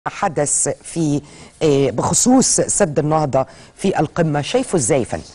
حدث في بخصوص سد النهضة في القمة، شايفه ازاي يا فندم؟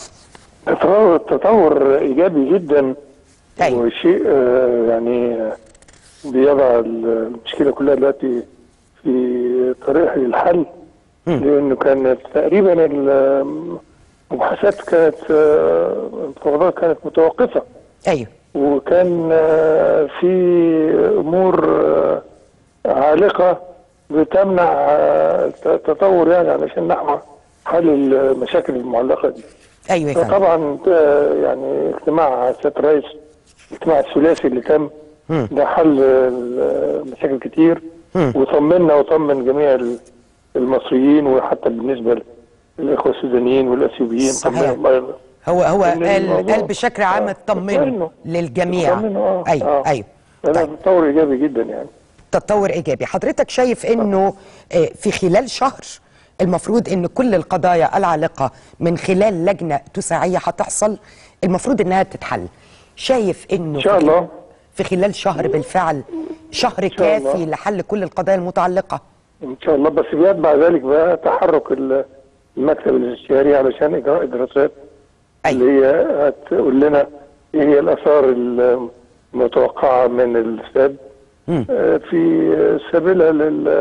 تطور ايجابي جدا. أيوة. وشيء يعني بيضع المشكله كلها دلوقتي في طريقها للحل، لانه كانت تقريبا المباحثات كانت المفاوضات كانت متوقفه. ايوه. وكان في امور عالقه بتمنع التطور، يعني علشان نحو حل المشاكل المعلقه دي. ايوه يا فندم. طبعا يعني اجتماع سيادة الرئيس، الاجتماع الثلاثي اللي تم ده حل مشاكل كتير، وطمنا وطمن جميع المصريين، وحتى بالنسبه للاخوه السودانيين والاثيوبيين. صحيح. هو قال بشكل عام اطمنوا للجميع. ايوه ايوه. ده تطور ايجابي جدا يعني. تطور ايجابي. حضرتك شايف انه في خلال شهر المفروض ان كل القضايا العالقه من خلال لجنه تساعيه هتحصل، المفروض انها تتحل. شايف انه ان شاء الله في خلال شهر بالفعل شهر كافي لحل كل القضايا المتعلقه؟ ان شاء الله، بس بيتبع ذلك بقى تحرك المكتب الاستشاري علشان اجراء دراسات. أيوة. اللي هي هتقول لنا ايه هي الاثار المتوقعه من السد في سبيلها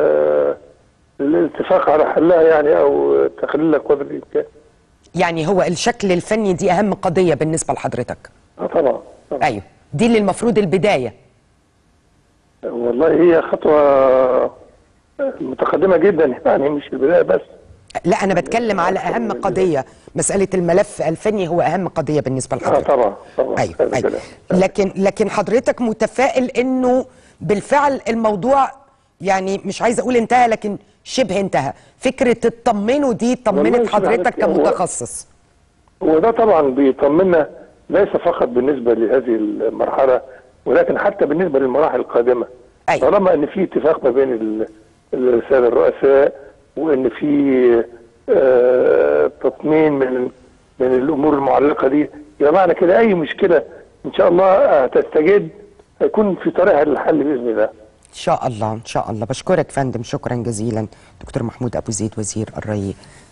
للاتفاق على حلها، يعني او تقليلها قدر الامكان. يعني هو الشكل الفني دي اهم قضيه بالنسبه لحضرتك؟ طبعا. ايوه، دي اللي المفروض البدايه. والله هي خطوه متقدمه جدا، يعني مش البدايه بس. لا، انا بتكلم على اهم قضيه، مساله الملف الفني هو اهم قضيه بالنسبه لحضرتك. طبعا. ايوه ايوه. لكن حضرتك متفائل انه بالفعل الموضوع، يعني مش عايز اقول انتهى لكن شبه انتهى. فكره الطمنوا دي طمنت حضرتك كمتخصص؟ وده طبعا بيطمنا، ليس فقط بالنسبه لهذه المرحله، ولكن حتى بالنسبه للمراحل القادمه. أيوة. طالما ان في اتفاق ما بين الساده الرؤساء، وان في تطمين من الامور المعلقه دي، يبقى معنى كده اي مشكله ان شاء الله هتستجد، هيكون في طريقها للحل باذن الله. ان شاء الله ان شاء الله. بشكرك فندم، شكرا جزيلا دكتور محمود ابو زيد، وزير الري.